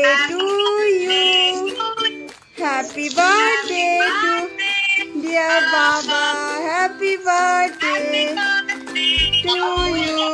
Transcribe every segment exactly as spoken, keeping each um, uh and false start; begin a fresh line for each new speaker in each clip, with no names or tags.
to you. Happy birthday to dear Baba. Happy birthday to you.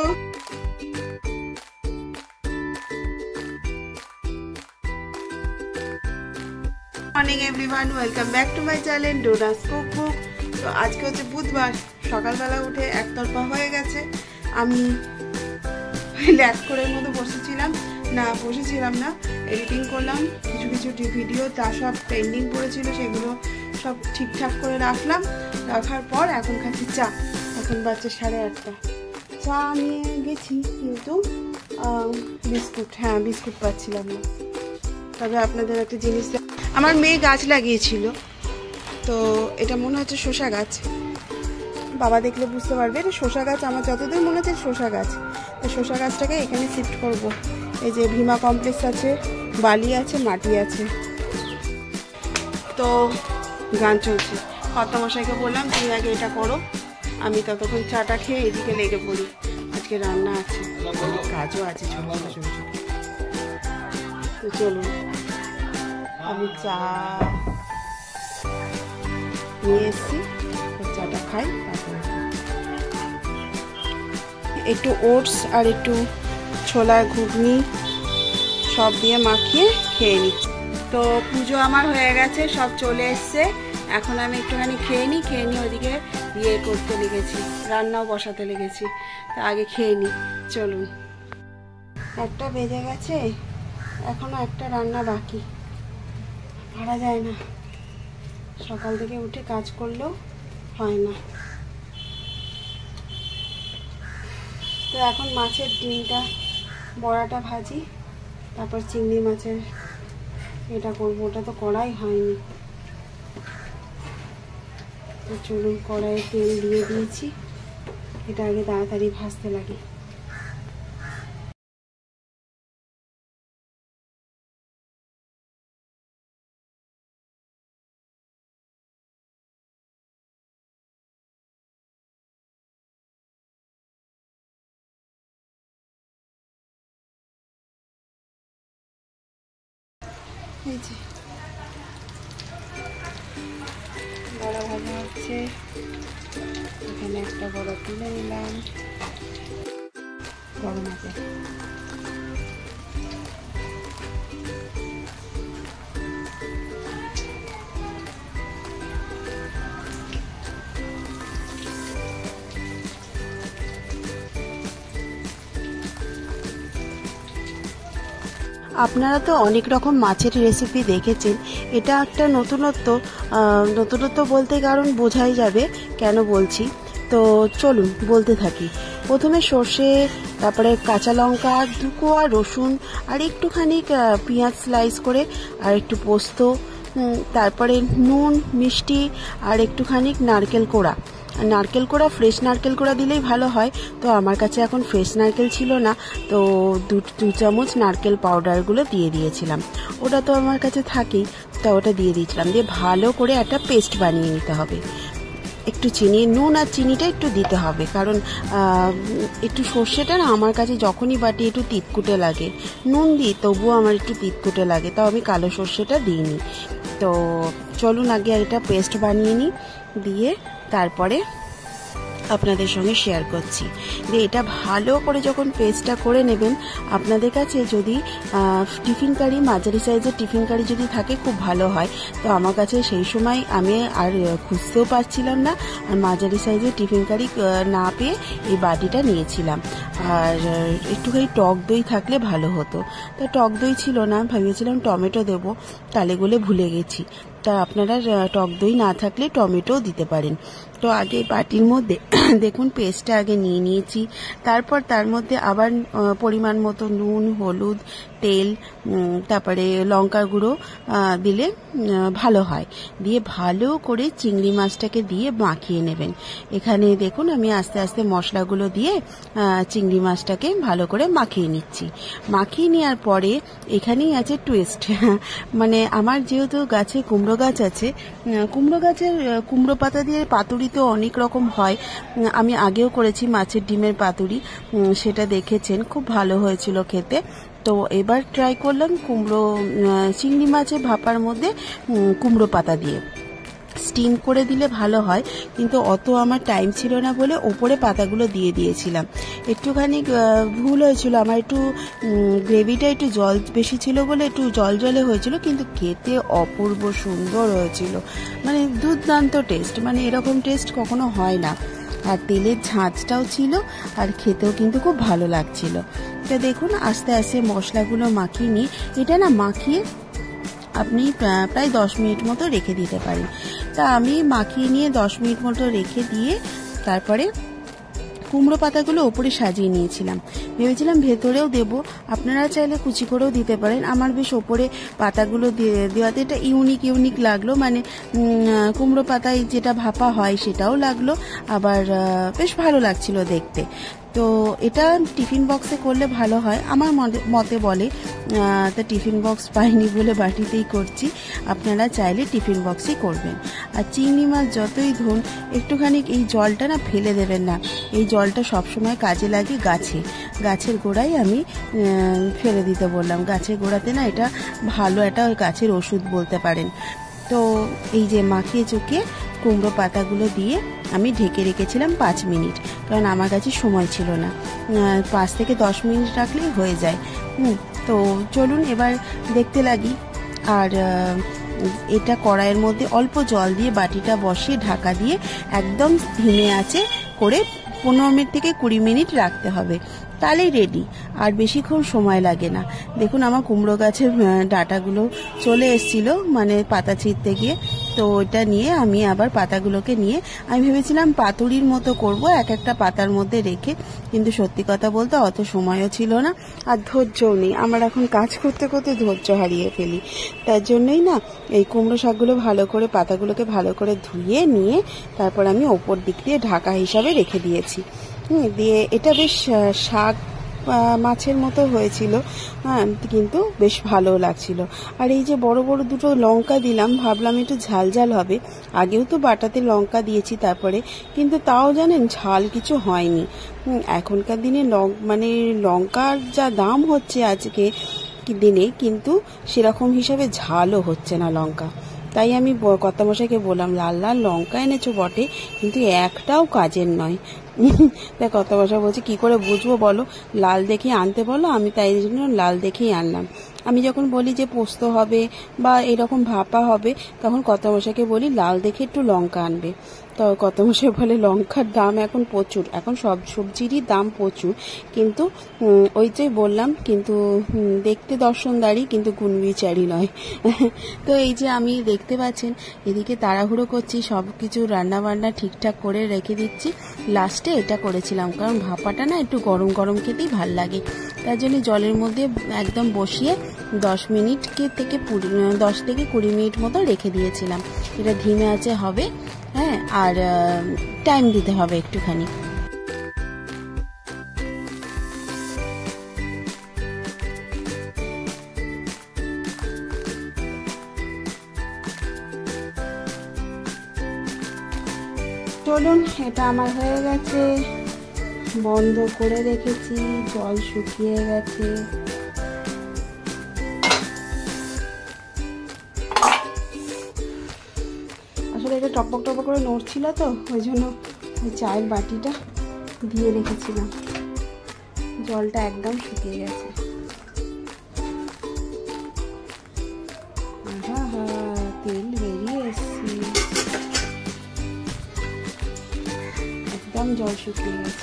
Morning everyone, welcome back to my channel Dona's Cookbook. তো আজকে হচ্ছে বুধবার, সকালবেলা উঠে একতরফা হয়ে গেছে। আমি ল্যাপ করে মতো বসেছিলাম না বসেছিলাম না এডিটিং করলাম, কিছু কিছু ভিডিও তা সব পেন্ডিং পড়েছিল, সেগুলো সব ঠিকঠাক করে রাখলাম। রাখার পর এখন খাচ্ছি চা। এখন বাজছে সাড়ে আটটা। চা নিয়ে গেছি কিন্তু বিস্কুট, হ্যাঁ বিস্কুট পাচ্ছিলাম না। তবে আপনাদের একটা জিনিস, আমার মেয়ে গাছ লাগিয়েছিল, তো এটা মনে হচ্ছে শসা গাছ। বাবা দেখলে বুঝতে পারবে এটা শসা গাছ। আমার যতদূর মনে হচ্ছে শসা গাছ। তো শসা গাছটাকে এখানে শিফট করব। এই যে ভীমা কমপ্লেক্স আছে, বালি আছে, মাটি আছে। তো গান চলছে। কর্তামশাইকে বললাম তুমি আগে এটা করো, আমি ততক্ষণ চাটা খেয়ে এদিকে লেগে পড়ি। আজকে রান্না আছে, কাজও আছে ছোট ছোট ছোট ছোট। তো চলুন আমি চা নিয়ে এসেছি, চাটা খাই। তারপরে একটু ওটস আর একটু ছোলার ঘুগনি সব দিয়ে মাখিয়ে খেয়ে নিচ্ছি। তো পুজো আমার হয়ে গেছে, সব চলে এসছে। এখন আমি একটুখানি খেয়ে নিই, খেয়ে নিই ওদিকে ইয়ে করতে লেগেছি, রান্নাও বসাতে লেগেছি। তা আগে খেয়ে নিই, চলুন। একটা বেজে গেছে, এখনো একটা রান্না বাকি। পারা যায় না, সকাল থেকে উঠে কাজ করলেও হয় না। তো এখন মাছের ডিমটা বড়াটা ভাজি, তারপর চিংড়ি মাছের এটা করবো। ওটা তো কড়াই হয়নি। তো চলুন, কড়াইয়ে তেল দিয়ে দিয়েছি, এটা আগে তাড়াতাড়ি ভাজতে লাগে। এই যে বড়া ভাজা হচ্ছে, এখানে একটা বড় তুলে নিলাম গরম আছে। আপনারা তো অনেক রকম মাছের রেসিপি দেখেছেন, এটা একটা নতুনত্ব। নতুনত্ব বলতে কারণ বোঝাই যাবে কেন বলছি। তো চলুন বলতে থাকি। প্রথমে সর্ষে, তারপরে কাঁচা লঙ্কা, দু কোয়া রসুন, আর একটুখানি পেঁয়াজ স্লাইস করে, আর একটু পোস্ত, তারপরে নুন, মিষ্টি, আর একটুখানি নারকেল কোড়া। নারকেল কোড়া ফ্রেশ নারকেল কোড়া দিলেই ভালো হয়। তো আমার কাছে এখন ফ্রেশ নারকেল ছিল না, তো দু দু চামচ নারকেল পাউডারগুলো দিয়ে দিয়েছিলাম। ওটা তো আমার কাছে থাকেই, তা ওটা দিয়ে দিয়েছিলাম। দিয়ে ভালো করে একটা পেস্ট বানিয়ে নিতে হবে। একটু চিনি, নুন আর চিনিটা একটু দিতে হবে, কারণ একটু সর্ষেটা না আমার কাছে যখনই বাটি একটু তিতকুটে লাগে। নুন দিই তবুও আমার একটু তিতকুটে লাগে, তাও আমি কালো সর্ষেটা দিইনি। তো চলুন আগে এটা পেস্ট বানিয়ে নিই, দিয়ে তারপরে আপনাদের সঙ্গে শেয়ার করছি। দিয়ে এটা ভালো করে যখন পেস্টটা করে নেবেন, আপনাদের কাছে যদি টিফিন কারি, মাঝারি সাইজের টিফিন কারি যদি থাকে খুব ভালো হয়। তো আমার কাছে সেই সময় আমি আর খুঁজতেও পারছিলাম না, আর মাঝারি সাইজের টিফিন কারি না পেয়ে এই বাটিটা নিয়েছিলাম। আর একটুখানি টক দই থাকলে ভালো হতো। তা টক দই ছিল না, ভেবেছিলাম টমেটো দেবো, তালে গলে ভুলে গেছি। তা আপনারা টক দই না থাকলে টমেটোও দিতে পারেন। তো আগে বাটির মধ্যে দেখুন পেস্টটা আগে নিয়ে নিয়েছি, তারপর তার মধ্যে আবার পরিমাণ মতো নুন, হলুদ, তেল, তারপরে লঙ্কা গুঁড়ো দিলে ভালো হয়। দিয়ে ভালো করে চিংড়ি মাছটাকে দিয়ে মাখিয়ে নেবেন। এখানে দেখুন আমি আস্তে আস্তে মশলাগুলো দিয়ে চিংড়ি মাছটাকে ভালো করে মাখিয়ে নিচ্ছি। মাখিয়ে নেওয়ার পরে এখানেই আছে টুইস্ট। মানে আমার যেহেতু গাছে কুমড়ো গাছ আছে, কুমড়ো গাছের কুমড়ো পাতা দিয়ে পাতুরি তো অনেক রকম হয়, আমি আগেও করেছি মাছের ডিমের পাতুরি, সেটা দেখেছেন, খুব ভালো হয়েছিল খেতে। তো এবার ট্রাই করলাম কুমড়ো চিংড়ি মাছের ভাপার মধ্যে কুমড়ো পাতা দিয়ে স্টিম করে দিলে ভালো হয়, কিন্তু অত আমার টাইম ছিল না বলে ওপরে পাতাগুলো দিয়ে দিয়েছিলাম। একটুখানি ভুল হয়েছিল আমার, একটু গ্রেভিটা একটু জল বেশি ছিল বলে একটু জল জলে হয়েছিল, কিন্তু খেতে অপূর্ব সুন্দর হয়েছিল, মানে দুর্দান্ত টেস্ট, মানে এরকম টেস্ট কখনো হয় না। আর তেলের ঝাঁঝটাও ছিল, আর খেতেও কিন্তু খুব ভালো লাগছিল। তো দেখুন আস্তে আস্তে মশলাগুলো মাখিয়ে নিই। এটা না মাখিয়ে আপনি প্রায় দশ মিনিট মতো রেখে দিতে পারেন। তা আমি মাখিয়ে নিয়ে দশ মিনিট মতো রেখে দিয়ে তারপরে কুমড়ো পাতাগুলো ওপরে সাজিয়ে নিয়েছিলাম, ভেবেছিলাম ভেতরেও দেব, আপনারা চাইলে কুচি করেও দিতে পারেন। আমার বেশ ওপরে পাতাগুলো দেওয়াতে এটা ইউনিক ইউনিক লাগলো, মানে কুমড়ো পাতায় যেটা ভাপা হয় সেটাও লাগলো, আবার বেশ ভালো লাগছিল দেখতে। তো এটা টিফিন বক্সে করলে ভালো হয় আমার মতে বলে। তা টিফিন বক্স পাইনি বলে বাটিতেই করছি, আপনারা চাইলে টিফিন বক্সেই করবেন। আর চিংড়ি মাছ যতই ধুন একটুখানি এই জলটা না ফেলে দেবেন না, এই জলটা সবসময় কাজে লাগে গাছে, গাছের গোড়ায় আমি ফেলে দিতে বললাম, গাছের গোড়াতে না এটা ভালো একটা গাছের ওষুধ বলতে পারেন। তো এই যে মাখিয়ে চুকিয়ে কুমড়ো পাতাগুলো দিয়ে আমি ঢেকে রেখেছিলাম পাঁচ মিনিট, কারণ আমার কাছে সময় ছিল না, পাঁচ থেকে দশ মিনিট রাখলেই হয়ে যায়। হুম তো চলুন এবার দেখতে লাগি। আর এটা কড়াইয়ের মধ্যে অল্প জল দিয়ে বাটিটা বসিয়ে ঢাকা দিয়ে একদম ধিমে আঁচে করে পনেরো মিনিট থেকে কুড়ি মিনিট রাখতে হবে, তাহলেই রেডি, আর বেশিক্ষণ সময় লাগে না। দেখুন আমার কুমড়ো গাছের ডাঁটাগুলো চলে এসেছিল, মানে পাতা ছিঁড়তে গিয়ে, তো ওটা নিয়ে আমি আবার পাতাগুলোকে নিয়ে আমি ভেবেছিলাম পাতুরির মতো করব এক একটা পাতার মধ্যে রেখে, কিন্তু সত্যি কথা বলতে অত সময়ও ছিল না আর ধৈর্যও নেই আমার, এখন কাজ করতে করতে ধৈর্য হারিয়ে ফেলি। তার জন্যই না এই কুমড়ো শাকগুলো ভালো করে পাতাগুলোকে ভালো করে ধুয়ে নিয়ে তারপর আমি ওপর দিক দিয়ে ঢাকা হিসাবে রেখে দিয়েছি। হুম দিয়ে এটা বেশ শাক মাছের মতো হয়েছিল, হ্যাঁ কিন্তু বেশ ভালো লাগছিল। আর এই যে বড় বড় দুটো লঙ্কা দিলাম, ভাবলাম একটু ঝাল ঝাল হবে, আগেও তো বাটাতে লঙ্কা দিয়েছি তারপরে, কিন্তু তাও জানেন ঝাল কিছু হয়নি। এখনকার দিনে লঙ্ক মানে লঙ্কার যা দাম হচ্ছে আজকে দিনে, কিন্তু সেরকম হিসাবে ঝালও হচ্ছে না লঙ্কা। তাই আমি কর্তামশাইকে বললাম লাল লাল লঙ্কা এনেছো বটে, কিন্তু একটাও কাজের নয়। তাই কর্তামশাই বলছে কি করে বুঝবো বলো, লাল দেখে আনতে বলো, আমি তাই জন্য লাল দেখেই আনলাম। আমি যখন বলি যে পোস্ত হবে বা এরকম ভাপা হবে, তখন কর্তামশাইকে বলি লাল দেখে একটু লঙ্কা আনবে। তো কর্তামশাই বলে লঙ্কার দাম এখন প্রচুর, এখন সব সবজিরই দাম প্রচুর, কিন্তু ওই যে বললাম, কিন্তু দেখতে দর্শনদারি কিন্তু গুণবিচারী নয়। তো এই যে আমি দেখতে পাচ্ছেন এদিকে তাড়াহুড়ো করছি, সব কিছু রান্না বান্না ঠিকঠাক করে রেখে দিচ্ছি, লাস্টে এটা করেছিলাম কারণ ভাপাটা না একটু গরম গরম খেতেই ভাল লাগে, তার জন্য জলের মধ্যে একদম বসিয়ে দশ মিনিট থেকে দশ থেকে কুড়ি মিনিট মতো রেখে দিয়েছিলাম। এটা ধিমে আঁচে হবে, হ্যাঁ, আর টাইম দিতে হবে একটুখানি। চলুন এটা আমার হয়ে গেছে, বন্ধ করে রেখেছি, জল শুকিয়ে গেছে। আসলে এটা টপক টপক করে নড়ছিল তো, ওই জন্য ওই চায়ের বাটিটা দিয়ে রেখেছিলাম, জলটা একদম শুকিয়ে গেছে। হ্যাঁ হ্যাঁ তেল বেরিয়ে এসছি, একদম জল শুকিয়ে গেছে।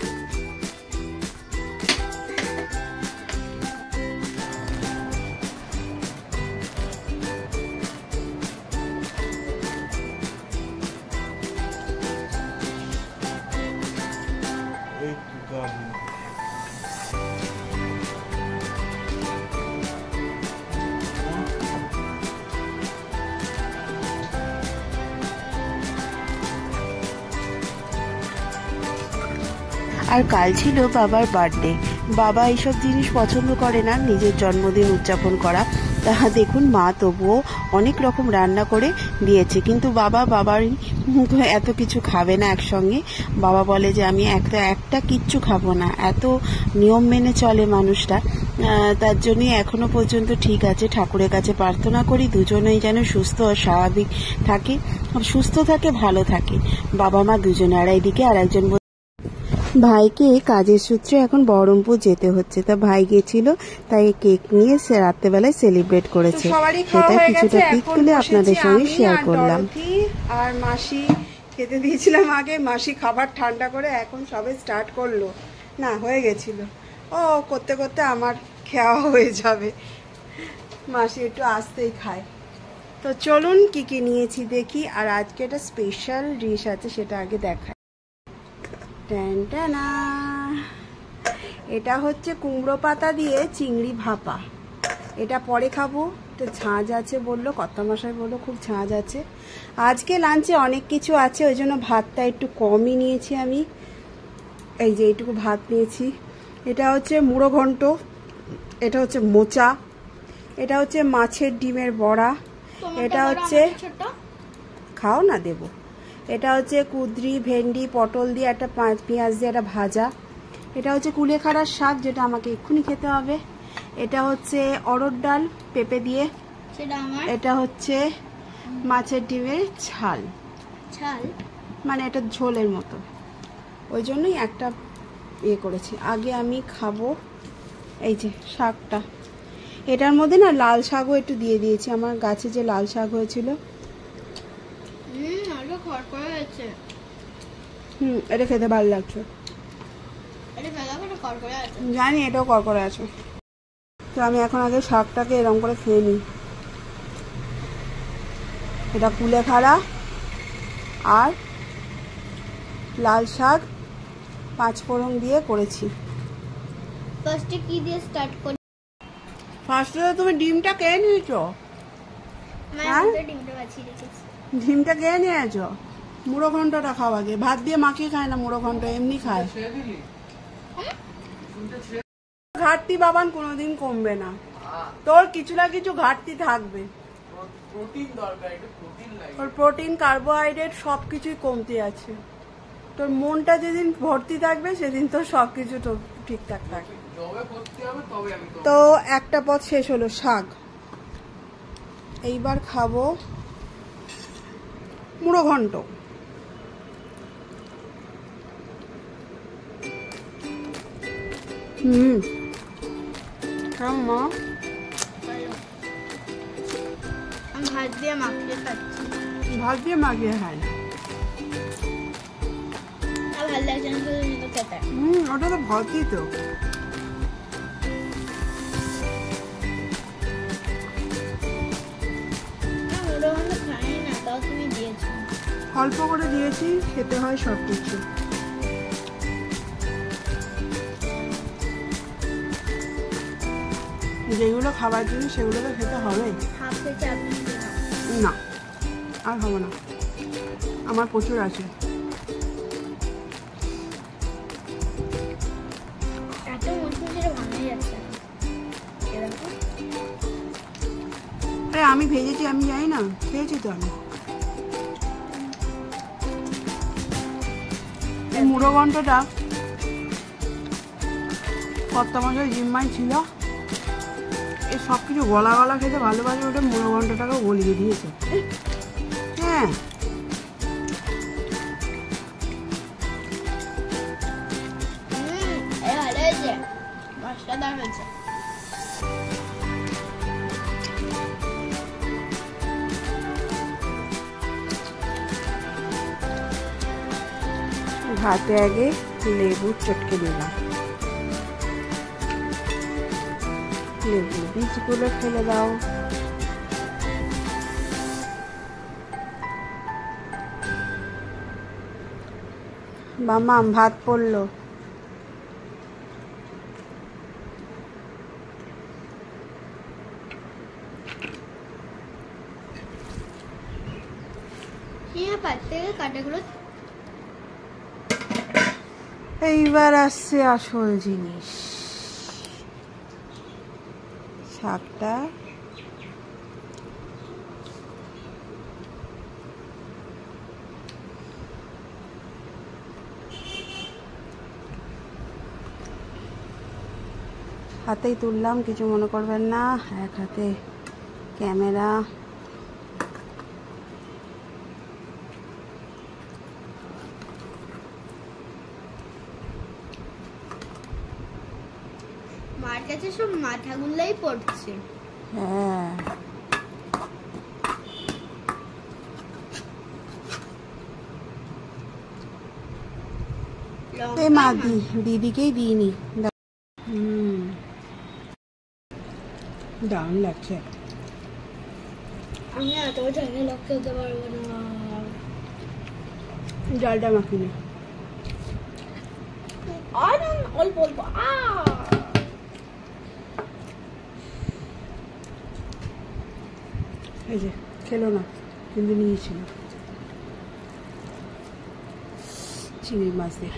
আর কাল ছিল বাবার বার্থডে, বাবা এইসব জিনিস পছন্দ করে না, নিজের জন্মদিন উদযাপন করা, তা দেখুন মা তবুও অনেক রকম রান্না করে দিয়েছে, কিন্তু বাবা বাবারই এত কিছু খাবে না একসঙ্গে। বাবা বলে যে আমি একটা একটা কিচ্ছু খাবো না, এত নিয়ম মেনে চলে মানুষটা। তার জন্যই এখনো পর্যন্ত ঠিক আছে। ঠাকুরের কাছে প্রার্থনা করি দুজনেই যেন সুস্থ ও স্বাভাবিক থাকে, সুস্থ থাকে, ভালো থাকে বাবা মা দুজনে। আর এইদিকে আর একজন ভাইকে কাজের সূত্রে এখন বহরমপুর যেতে হচ্ছে, তা ভাই গেছিল, তাই কেক নিয়ে সে রাত্রেবেলায় সেলিব্রেট করেছে, সেটা কিছুটা পিক তুলে আপনাদের সঙ্গে শেয়ার করলাম। আর মাসি খেতে দিয়েছিলাম আগে, মাসি খাবার ঠান্ডা করে এখন সবে স্টার্ট করলো, না হয়ে গেছিল, ও করতে করতে আমার খাওয়া হয়ে যাবে। মাসি একটু আস্তেই খায়। তো চলুন কি কি নিয়েছি দেখি, আর আজকে একটা স্পেশাল ডিশ আছে সেটা আগে দেখাই। টানা, এটা হচ্ছে কুমড়ো পাতা দিয়ে চিংড়ি ভাপা, এটা পরে খাবো। তো ঝাঁঝ আছে বললো, কর্তামশাই বললো খুব ঝাঁঝ আছে। আজকে লাঞ্চে অনেক কিছু আছে, ওই জন্য ভাতটা একটু কমই নিয়েছি আমি, এই যে এইটুকু ভাত নিয়েছি। এটা হচ্ছে মুড়ো ঘন্ট, এটা হচ্ছে মোচা, এটা হচ্ছে মাছের ডিমের বড়া, এটা হচ্ছে খাও না দেবো, এটা হচ্ছে কুঁদরি ভেন্ডি পটল দিয়ে একটা পেঁয়াজ দিয়ে একটা ভাজা, এটা হচ্ছে কুলেখাড়ার শাক যেটা আমাকে এক্ষুনি খেতে হবে, এটা হচ্ছে অরড় ডাল পেঁপে দিয়ে, এটা হচ্ছে মাছের ডিমের ঝাল ঝাল মানে এটা ঝোলের মতো, ওই জন্যই একটা ইয়ে করেছি। আগে আমি খাবো এই যে শাকটা, এটার মধ্যে না লাল শাকও একটু দিয়ে দিয়েছি, আমার গাছে যে লাল শাক হয়েছিল। হুম, এটা খেতে ভালো লাগছে, জানি এটাও করকরে আছে। তো আমি এখন আগে শাকটাকে এরকম করে খেয়ে নিই। এটা কুলেখাড়া আর লাল শাক পাঁচ ফোড়ন দিয়ে করেছি।
ফার্স্টে কি দিয়ে স্টার্ট করি?
ফার্স্টে তুমি ডিমটা খেয়ে নিয়েছো?
হ্যাঁ, ডিমটা বাছিয়ে রেখেছি।
ডিমটা খেয়ে নিয়েছো? মুড়ো ঘন্টটা খাও আগে, ভাত দিয়ে মাখিয়ে খায় না মুড়ো ঘন্ট, এমনি খায়। ঘাটতি বাবান কোনোদিন কমবে না, তোর কিছু না কিছু ঘাটতি থাকবে, ওর প্রোটিন কার্বোহাইড্রেট সবকিছুই কমতি আছে। তোর মনটা যেদিন ভর্তি থাকবে সেদিন তোর সবকিছু তো ঠিকঠাক থাকবে। তো একটা পথ শেষ হলো, শাক। এইবার খাবো মুড়ো ঘন্ট। হুম, মা
ভাত দিয়ে মাখিয়ে খাচ্ছি।
ভাত দিয়ে মাখিয়ে খাই না,
ভালো লাগছে না তো খেতে।
হুম, ওটা তো ভাতই তো।
খাই না, তাও তুমি দিয়েছো।
অল্প করে দিয়েছি, খেতে হয় সব কিছু। যেগুলো খাবার জিনিস সেগুলো তো খেতে হবে না, আর হবে না, আমার প্রচুর আছে। আরে আমি ভেজেছি, আমি জানি না, খেয়েছি তো আমি। এই মুড়ো ঘন্টটা কর্তামশাই জিম্মাই ছিল, এই সব কিছু গলা গলা খেতে ভালোবাসে, ওটা মুড়ো ঘন্টটাকেও গলিয়ে দিয়েছে। হ্যাঁ, ভাতে আগে লেবু চটকে দিলাম, লেবু বীজগুলো ফেলে দাও। মামাম ভাত পড়লো। এইবার আসছে আসল জিনিস, শাকটা হাতেই তুললাম, কিছু মনে করবেন না। এক হাতে ক্যামেরা।
মার কাছে সব মাথাগুলাই পড়ছে।
হ্যাঁ, এই মা দি দিদিকেই দিইনি। হুম, দারুণ লাগছে।
আমি এত ঝাল লক খেতে পারবো না।
জলটা মাখিনি।
আর অল্প অল্প। আ
এই যে খেলো না, কিন্তু নিয়েছিল চিংড়ি মাছ দিয়ে।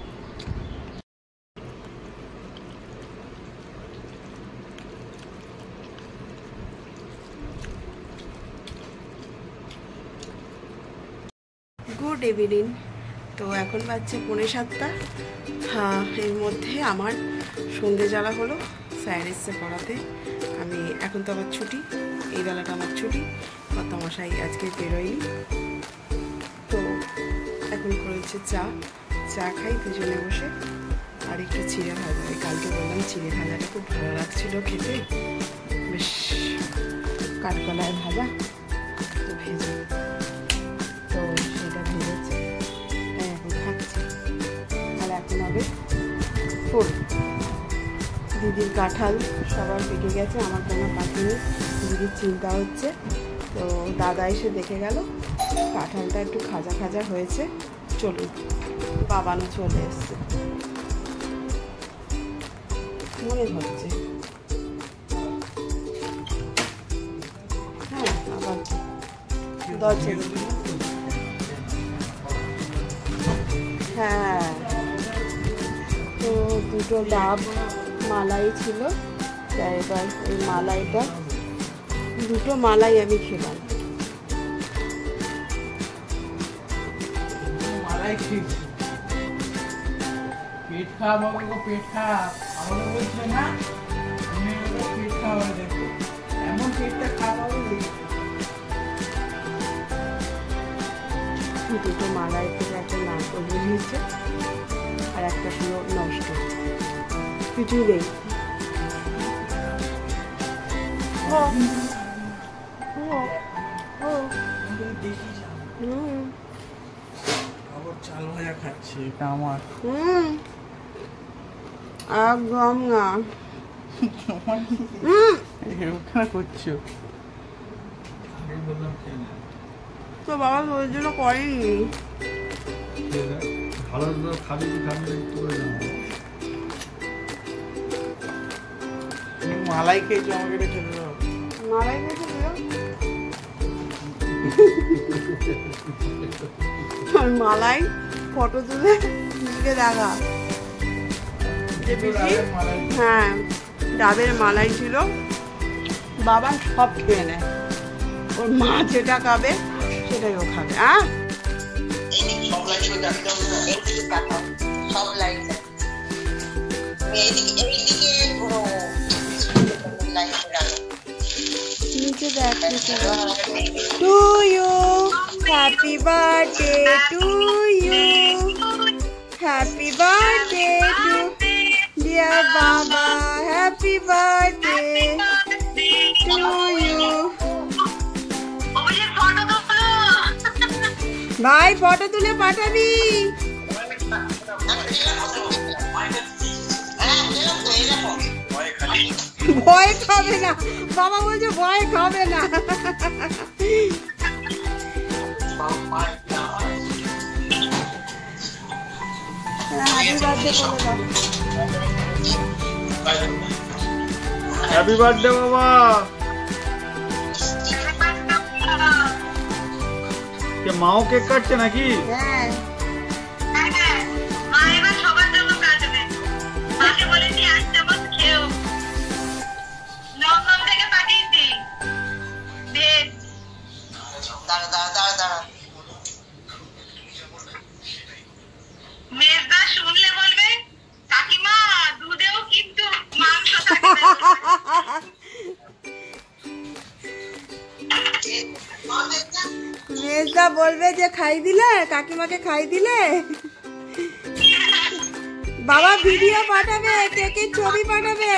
Good evening. তো এখন বাজছে পৌনে সাতটা। হ্যাঁ, এর মধ্যে আমার সন্ধে জ্বালা হলো স্যার এসছে পড়াতে। আমি এখন তো আমার ছুটি, এই বেলাটা আমার ছুটি, কর্তামশাই আজকে বেরোয়নি। তো এখন করেছে চা, চা খাই দুজনে বসে। আর একটু চিড়ে ভাজা, ওই কালকে বললাম চিড়ে ভাজাটা খুব ভালো লাগছিল খেতে, বেশ কাঠকলায় ভাজা, তো ভেজে, তো সেটা ভেজেছে, তাই এখন খাচ্ছি। আর এখন হবে ফুল। দিদির কাঁঠাল সবার পেকে গেছে, আমার কোনো পাখিনি। দিদির চিন্তা হচ্ছে, তো দাদা এসে দেখে গেল কাঁঠালটা একটু খাজা খাজা হয়েছে। চলুন, বাবানো চলে এসছে মনে হচ্ছে। হ্যাঁ, আবার দরজা, হ্যাঁ, তো দুটো ডাব মালাই ছিল, তাই এবার এই মালাইটা, দুটো মালাই আমি খেলাম।
মালাই খেয়েছি, পেট খারাপ হবে গো, পেট খারাপ। আমাকে বলছে না তুমি পেট খারাপ হবে, দেখো এমন পেটটা খারাপ হবে।
দুটো মালাই থেকে একটা নারকল বেরিয়েছে, আর একটা পুরো নষ্ট, কিছুই নেই।
চাল ভাজা খাচ্ছি, এটা আমার।
হুম, একদম না।
এরকম করছো
তো বাবা ওই জন্য করেনি।
ভালো খাবি কি খাবি মালাই খেয়েছো, আমাকে এটা খেতে দাও।
মালাই খেয়েছে মালাই ফটো তুলে দিকে দেখা। হ্যাঁ, ডাবের মালাই ছিল, বাবা সব খেয়ে নেয়, ওর মা যেটা খাবে সেটাই ও খাবে। আহ নিচে দেখ, to you, happy birthday to you, happy birthday to dear বাবা, হ্যাপি বার্থডে টু ইউ। ভাই ফটো তুলে পাঠাবি। ভয় খাবে না, বাবা বলছে ভয় খাবে না।
হ্যাপি বার্থডে বাবা। কে মাও কেক কাটছে নাকি?
হ্যাঁ,
মেজদা শুনলে বলবে কাকিমা দুধেও কিন্তু মাংস
মেজদা বলবে যে খাই দিলে, কাকিমাকে খাই দিলে। বাবা ভিডিও পাঠাবে, কেকের ছবি পাঠাবে।